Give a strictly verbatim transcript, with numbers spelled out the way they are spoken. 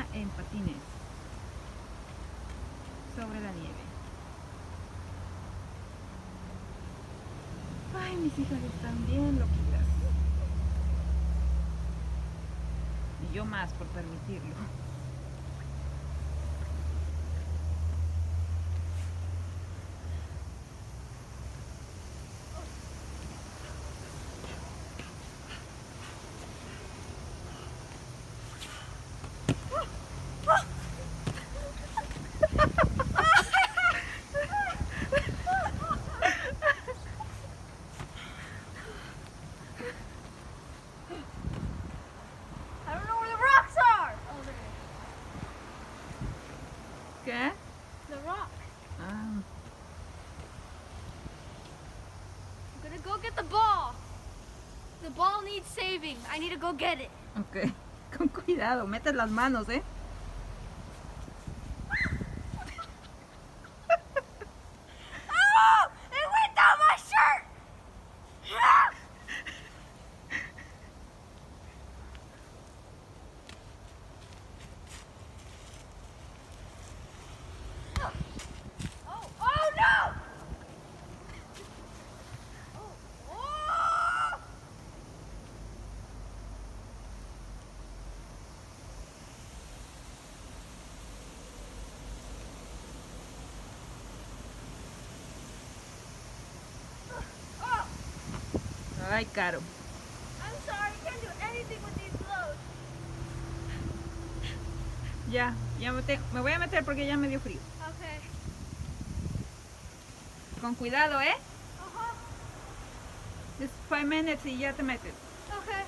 está en patines sobre la nieve. Ay, mis hijas están bien loquitas. Y yo más por permitirlo. ¿Qué? The rock. Ah. I'm gonna go get the ball. The ball needs saving. I need to go get it. Ok, con cuidado, metes las manos, ¿eh? Oh! It went down my shirt! Oh, oh no! Oh, oh! Oh! Ay, Caro. I'm sorry, I can't do anything with these clothes. Ya, ya me, te- me voy a meter porque ya me dio frío. Okay. Con cuidado, ¿eh? Uh-huh. Just five minutes y ya te metes. Okay.